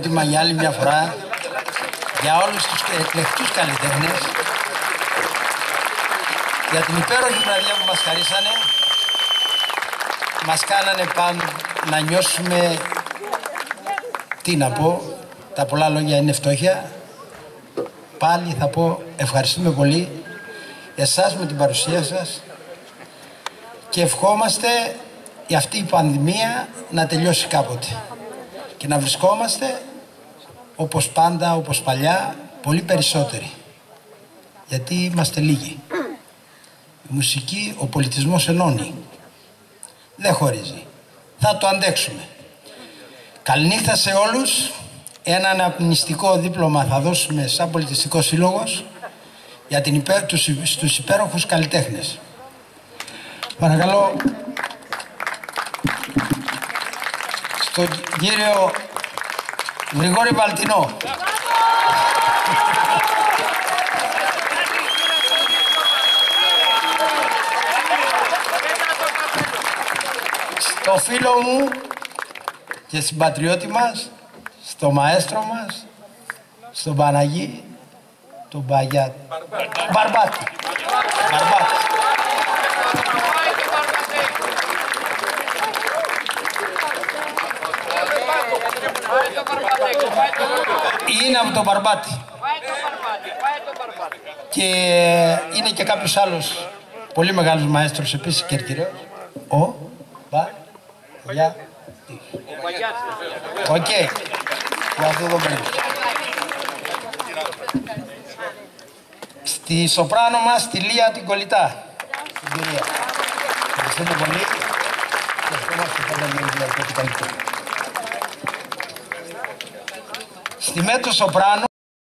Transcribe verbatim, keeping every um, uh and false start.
Τιμα για άλλη μια φορά για όλους τους εκλεκτούς καλλιτέχνες για την υπέροχη βραδιά που μας χαρίσανε. Μας κάνανε πάνω να νιώσουμε, τι να πω, τα πολλά λόγια είναι φτώχεια. Πάλι θα πω ευχαριστούμε πολύ εσάς με την παρουσία σας και ευχόμαστε η αυτή η πανδημία να τελειώσει κάποτε και να βρισκόμαστε όπως πάντα, όπως παλιά, πολύ περισσότεροι, γιατί είμαστε λίγοι. Η μουσική, ο πολιτισμός ενώνει, δεν χωρίζει. Θα το αντέξουμε. Καληνύχτα σε όλους. Ένα αναπνευστικό δίπλωμα θα δώσουμε σαν πολιτιστικό σύλλογος για την υπέ... τους, στους υπέροχους καλλιτέχνες. Παρακαλώ στον κύριο Γρηγόρη Βαλτινό. Στο φίλο μου και συμπατριώτη μας, στο μαέστρο μας, στον Παναγί, τον Παγιάτη. Μπαρμπάτη. Μπαρμπάτη. Είναι από τον Μπαρμπάτη. Και είναι και κάποιος άλλος πολύ μεγάλος μαέστρος επίσης κερκυραίος. Ο Παγιάτη. Οκ. Για αυτό το πρέπει. Στη σοπράνο μας, τη Λία την Κολλητά. Στην κυρία. Ευχαριστούμε πολύ. Και ευχόμαστε πάντα με την καλύτερη. Στη μέτρο σοπράνο.